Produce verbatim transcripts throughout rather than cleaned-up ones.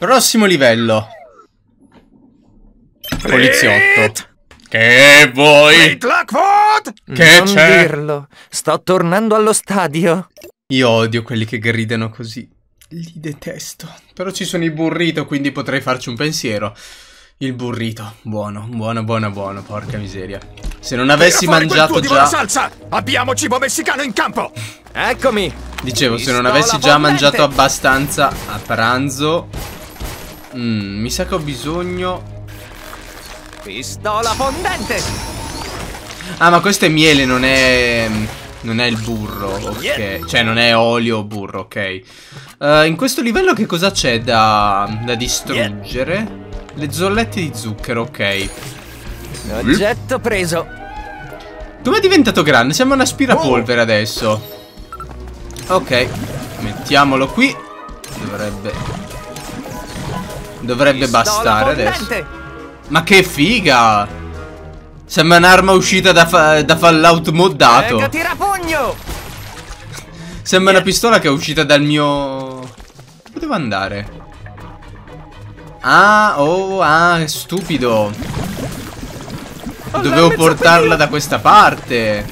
Prossimo livello. Poliziotto. Che vuoi? Che non c'è? dirlo. Sto tornando allo stadio. Io odio quelli che gridano così. Li detesto. Però ci sono i burrito, quindi potrei farci un pensiero. Il burrito, buono, buono, buono, buono, porca miseria. Se non avessi mangiato già... salsa! Abbiamo cibo messicano in campo! Eccomi. Dicevo, se non Pistola avessi già fondente. mangiato abbastanza a pranzo... Mm, mi sa che ho bisogno... Pistola fondente. Ah, ma questo è miele, non è... Non è il burro, ok. Cioè, non è olio o burro, ok. Uh, in questo livello che cosa c'è da, da distruggere? Le zollette di zucchero, ok. Oggetto preso. Com'è diventato grande? Sembra un aspirapolvere adesso. Ok, mettiamolo qui. Dovrebbe... Dovrebbe Pistola bastare fondente. adesso. Ma che figa! Sembra un'arma uscita da, fa da Fallout moddato. Mega tirapugno. Sembra una pistola che è uscita dal mio... Dove devo andare? Ah, oh, ah, stupido. Dovevo portarla da questa parte.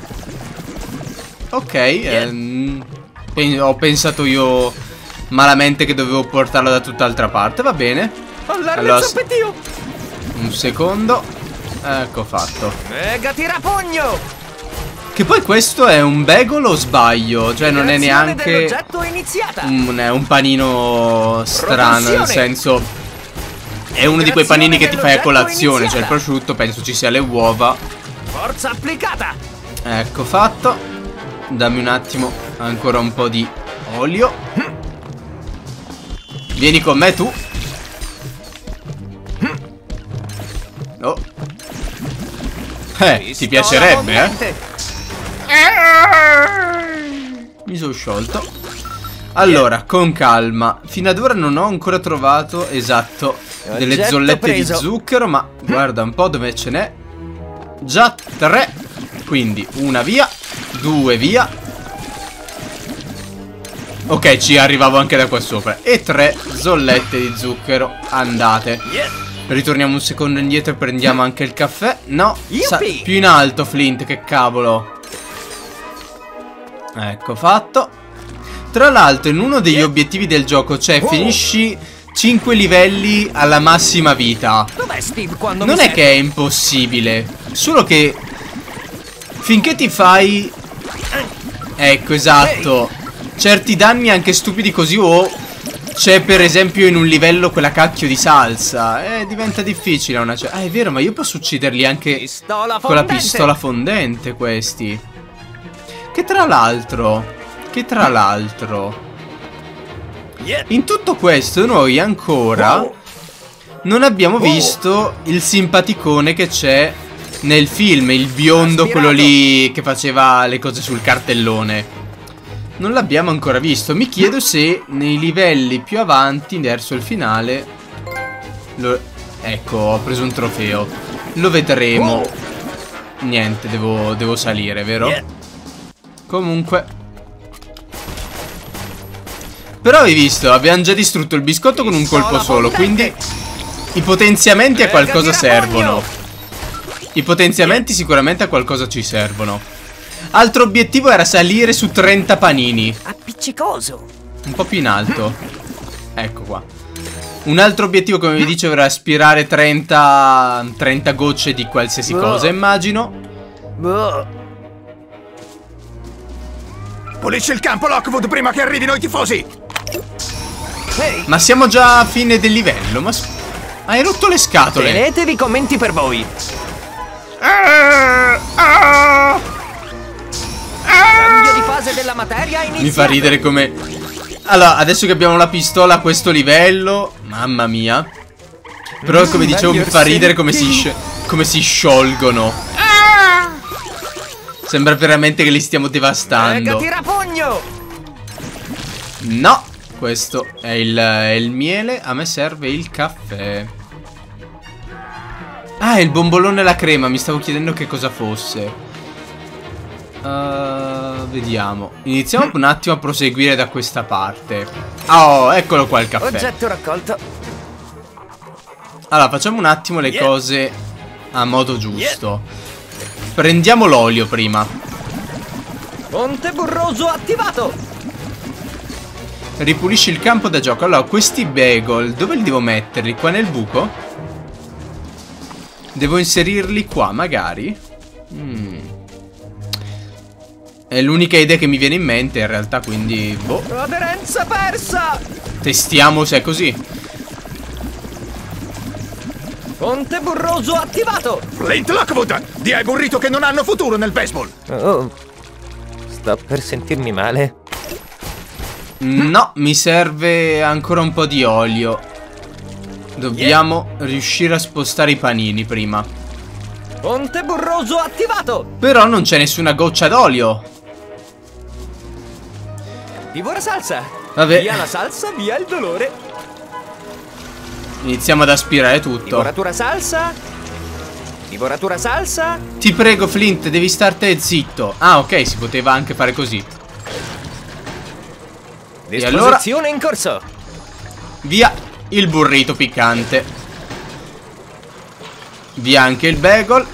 Ok, ehm, pen ho pensato io malamente che dovevo portarla da tutt'altra parte. Va bene. Allora, un secondo. Ecco fatto. Mega tirapugno. Che poi questo è un bagel o sbaglio? Cioè non è neanche un, è un panino strano, nel senso è uno di quei panini che ti fai a colazione. Cioè il prosciutto penso ci sia le uova. Forza applicata. Ecco fatto. Dammi un attimo ancora un po' di olio. Vieni con me tu. Oh. Eh, ti piacerebbe, eh? Mi sono sciolto. Allora, con calma. Fino ad ora non ho ancora trovato, esatto, delle Oggetto zollette preso. di zucchero. Ma guarda un po' dove ce n'è. Già tre. Quindi una via, due via. Ok, ci arrivavo anche da qua sopra. E tre zollette di zucchero. Andate. Ritorniamo un secondo indietro e prendiamo anche il caffè. No, più in alto, Flint, che cavolo. Ecco fatto. Tra l'altro in uno degli obiettivi del gioco c'è finisci cinque livelli alla massima vita. Dov'è Steve quando Non mi è serve? che è impossibile, solo che finché ti fai... Ecco, esatto, certi danni anche stupidi così, o c'è per esempio in un livello quella cacchio di salsa, eh, diventa difficile una... Ah, è vero, ma io posso ucciderli anche Pistola con la fondente. pistola fondente questi. Che tra l'altro... Che tra l'altro... In tutto questo noi ancora non abbiamo visto il simpaticone che c'è nel film, il biondo, quello lì che faceva le cose sul cartellone. Non l'abbiamo ancora visto. Mi chiedo se nei livelli più avanti, verso il finale lo... Ecco, ho preso un trofeo. Lo vedremo. Niente, devo, devo salire, vero? Comunque... Però hai visto, abbiamo già distrutto il biscotto con un colpo solo, quindi i potenziamenti a qualcosa servono. I potenziamenti sicuramente a qualcosa ci servono. Altro obiettivo era salire su trenta panini. Appiccicoso. Un po' più in alto. Ecco qua. Un altro obiettivo, come vi dicevo, era aspirare trenta, trenta gocce di qualsiasi cosa, immagino. Pulisci il campo, Lockwood, prima che arrivino i tifosi! Ehi, Ma siamo già a fine del livello, ma... Hai rotto le scatole. tenetevi commenti per voi. Cambio di fase della materia iniziato. Mi fa ridere come... Allora, adesso che abbiamo la pistola a questo livello... Mamma mia. Però come dicevo mi fa ridere come si, sci come si sciolgono. Sembra veramente che li stiamo Mega devastando. tirapugno. No, questo è il, è il miele. A me serve il caffè. Ah, è il bombolone alla crema. Mi stavo chiedendo che cosa fosse. uh, Vediamo. Iniziamo un attimo a proseguire da questa parte. Oh, eccolo qua il caffè. Oggetto raccolto. Allora, facciamo un attimo le Yeah. cose a modo giusto. Prendiamo l'olio prima. Ponte burroso attivato. Ripulisci il campo da gioco. Allora, questi bagel, dove li devo metterli? Qua nel buco? Devo inserirli qua, magari? Mm. È l'unica idea che mi viene in mente, in realtà, quindi... boh. Aderenza persa. Testiamo se è così. Ponte burroso attivato. Flint Lockwood, di hai burrito che non hanno futuro nel baseball. Oh, sto per sentirmi male. No, mi serve ancora un po' di olio. Dobbiamo yeah. riuscire a spostare i panini prima. Ponte burroso attivato. Però non c'è nessuna goccia d'olio. Divora salsa. Vabbè. Via la salsa, via il dolore. Iniziamo ad aspirare tutto. Divoratura salsa. Divoratura salsa. Ti prego, Flint, devi startene zitto. Ah, ok, si poteva anche fare così. E allora in corso. via il burrito piccante. Via anche il bagel.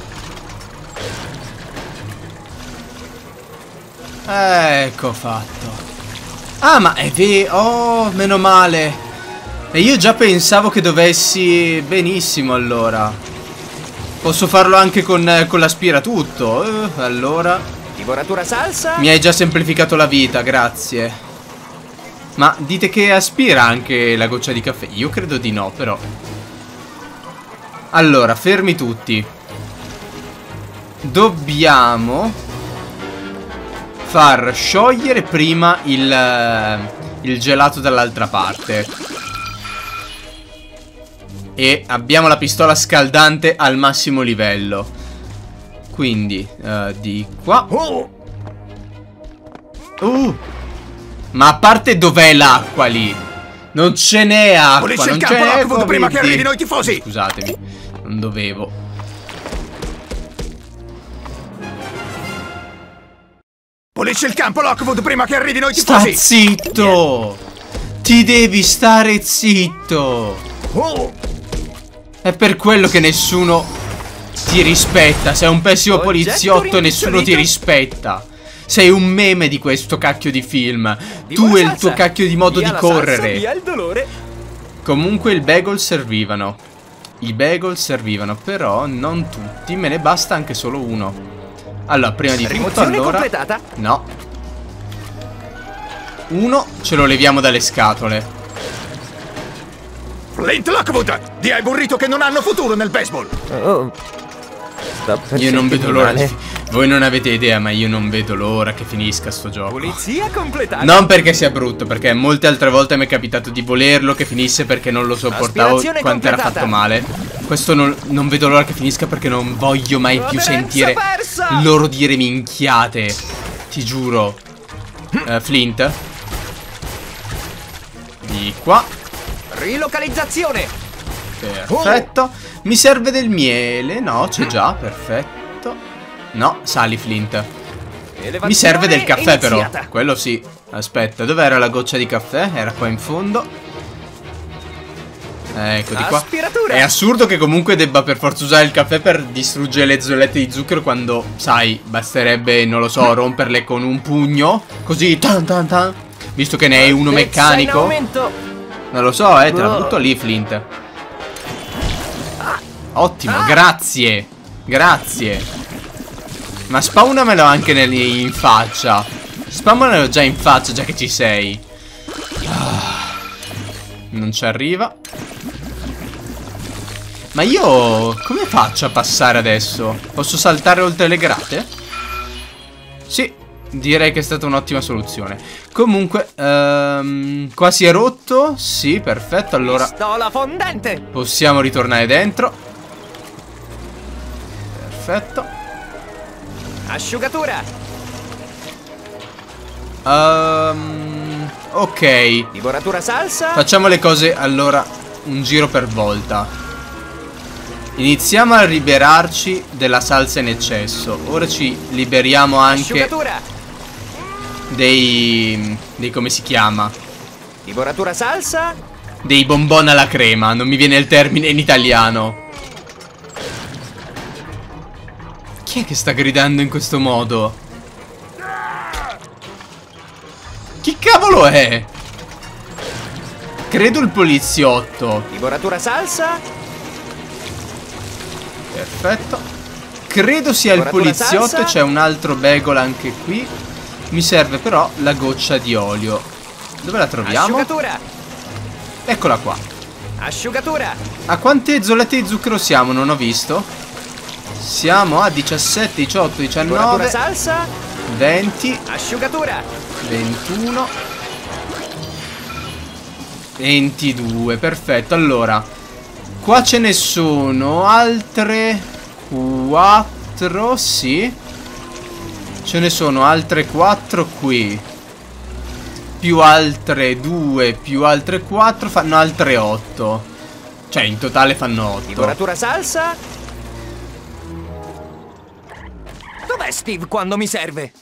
Ecco fatto. Ah, ma è vero. Oh, meno male. E io già pensavo che dovessi... benissimo, allora. Posso farlo anche con, con l'aspiratutto. Eh, allora... Divoratura salsa. Mi hai già semplificato la vita, grazie. Ma dite che aspira anche la goccia di caffè? Io credo di no, però. Allora, fermi tutti. Dobbiamo far sciogliere prima il, il gelato dall'altra parte. E abbiamo la pistola scaldante al massimo livello. Quindi, uh, di qua. Uh! Ma a parte dov'è l'acqua lì? Non ce n'è acqua. Pulisci non il campo c'è Lockwood prima che arrivino i tifosi. Scusatemi, non dovevo. Pulisci il campo Lockwood prima che arrivino i Sta tifosi. zitto. Ti devi stare zitto. Oh. È per quello che nessuno ti rispetta. Sei un pessimo Oggetto poliziotto e nessuno ti rimpicciolito. rispetta. Sei un meme di questo cacchio di film. Tu e il tuo cacchio di modo via di la correre. Salsa, via il dolore. Comunque il bagel servivano. I bagel servivano, però non tutti. Me ne basta anche solo uno. Allora, prima di tutto, Rimozione allora... completata. No. Uno ce lo leviamo dalle scatole. Flint Lockwood, di hai burrito che non hanno futuro nel baseball. Oh, sto per Io non vedo sentirmi l'ora. male. di- Voi non avete idea, ma io non vedo l'ora che finisca sto gioco. Pulizia completata. Non perché sia brutto, perché molte altre volte mi è capitato di volerlo che finisse perché non lo sopportavo Aspirazione quanto era completata. fatto male. Questo non, non vedo l'ora che finisca perché non voglio mai più Aderenza sentire persa. loro dire minchiate. Ti giuro. Eh, Flint. Di qua. Rilocalizzazione. Perfetto. Mi serve del miele. No, c'è già. Perfetto. No, sali, Flint. Mi serve del caffè, però. Quello sì. Aspetta, dov'era la goccia di caffè? Era qua in fondo. Ecco di qua. Aspiratura. È assurdo che comunque debba per forza usare il caffè per distruggere le zollette di zucchero, quando, sai, basterebbe, non lo so, romperle con un pugno. Così, tan tan tan. Visto che ne hai uno meccanico. Non lo so, eh, te la butto lì, Flint. Ottimo, Ah. grazie. Grazie. Ma spawnamelo anche nel, in faccia. Spawnamelo già in faccia, già che ci sei. Ah. Non ci arriva. Ma io come faccio a passare adesso? Posso saltare oltre le grate? Sì, direi che è stata un'ottima soluzione. Comunque, ehm, qua si è rotto. Sì, perfetto, allora Pistola fondente. possiamo ritornare dentro. Perfetto. Asciugatura. Ehm, ok. Divoratura salsa. Facciamo le cose allora un giro per volta. Iniziamo a liberarci della salsa in eccesso. Ora ci liberiamo anche Asciugatura. dei... dei come si chiama? Divoratura salsa? Dei bonbon alla crema. Non mi viene il termine in italiano. Chi è che sta gridando in questo modo? Chi cavolo è? Credo il poliziotto. Divoratura salsa? Perfetto. Credo sia il poliziotto e c'è un altro bagel anche qui. Mi serve però la goccia di olio. Dove la troviamo? Asciugatura. Eccola qua. Asciugatura. A quante zollette di zucchero siamo? Non ho visto. Siamo a diciassette, diciotto, diciannove, salsa. venti. Asciugatura. ventuno. ventidue. Perfetto. Allora, qua ce ne sono altre quattro. Sì. Ce ne sono altre quattro qui. Più altre due, più altre quattro, fanno altre otto. Cioè, in totale fanno otto. Divoratura salsa? Dov'è Steve quando mi serve?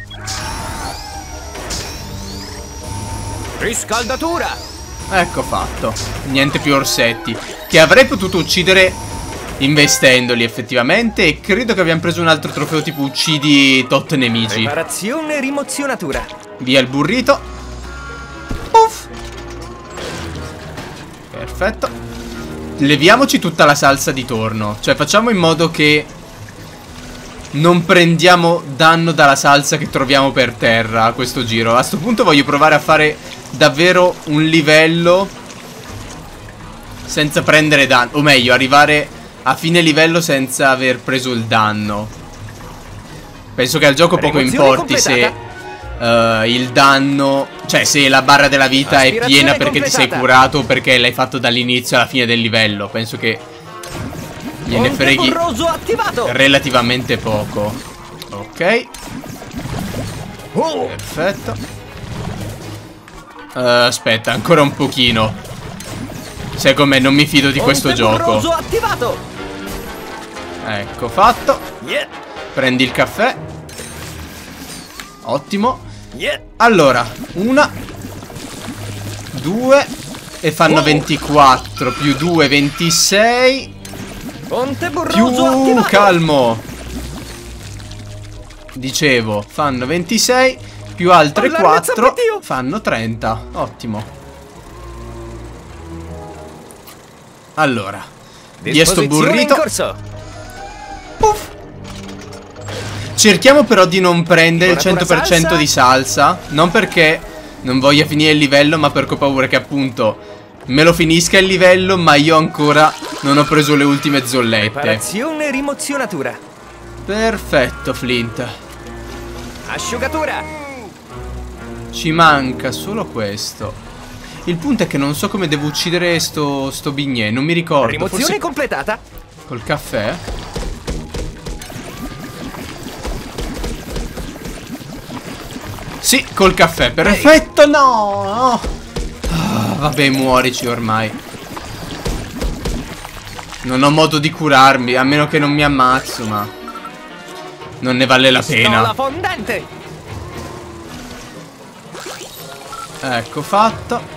Riscaldatura! Ecco fatto. Niente più orsetti. Che avrei potuto uccidere investendoli effettivamente. E credo che abbiamo preso un altro trofeo tipo uccidi tot nemici. Preparazione e rimozionatura. Via il burrito. Puff. Perfetto. Leviamoci tutta la salsa di torno. Cioè facciamo in modo che non prendiamo danno dalla salsa che troviamo per terra a questo giro. A sto punto voglio provare a fare davvero un livello senza prendere danno. O meglio, arrivare a fine livello senza aver preso il danno. Penso che al gioco poco importi se uh, il danno, cioè se la barra della vita è piena perché ti sei curato o perché l'hai fatto dall'inizio alla fine del livello. Penso che gliene freghi relativamente poco. Ok. Perfetto. uh, Aspetta, ancora un pochino. Sai com'è, non mi fido di questo gioco. Ecco fatto. Prendi il caffè. Ottimo. Allora, una, due. E fanno ventiquattro. Più due, ventisei. Più calmo. Dicevo, fanno ventisei. Più altre quattro fanno trenta. Ottimo. Allora, via sto burrito. Puff. Cerchiamo però di non prendere il cento per cento di salsa. Non perché non voglia finire il livello, ma perché ho paura che appunto me lo finisca il livello, ma io ancora non ho preso le ultime zollette. Preparazione e rimozionatura. Perfetto, Flint. Asciugatura. Ci manca solo questo. Il punto è che non so come devo uccidere sto, sto bignè. Non mi ricordo. Rimozione forse completata. Col caffè. Sì, col caffè. Perfetto. No, no. Ah, vabbè, muorici ormai. Non ho modo di curarmi, a meno che non mi ammazzo, ma non ne vale la pena. Pistola fondente. Ecco fatto.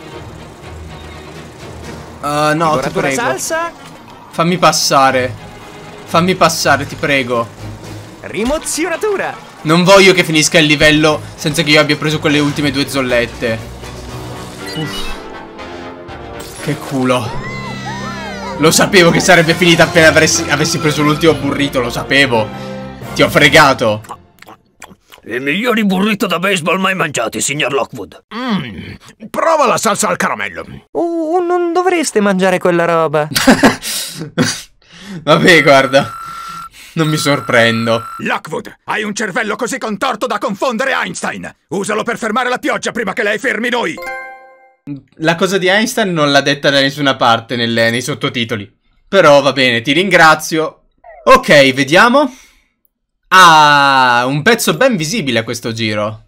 Uh, no, ti prego. Salsa. Fammi passare. Fammi passare, ti prego. Rimozionatura. Non voglio che finisca il livello senza che io abbia preso quelle ultime due zollette. Uff. Che culo. Lo sapevo che sarebbe finita appena avessi, avessi preso l'ultimo burrito. Lo sapevo. Ti ho fregato. I migliori burrito da baseball mai mangiati, signor Lockwood. Mm, prova la salsa al caramello. Uh, non dovreste mangiare quella roba. Vabbè, guarda. Non mi sorprendo. Lockwood, hai un cervello così contorto da confondere Einstein. Usalo per fermare la pioggia prima che lei fermi noi. La cosa di Einstein non l'ha detta da nessuna parte nelle, nei sottotitoli. Però va bene, ti ringrazio. Ok, vediamo. Ah, un pezzo ben visibile a questo giro.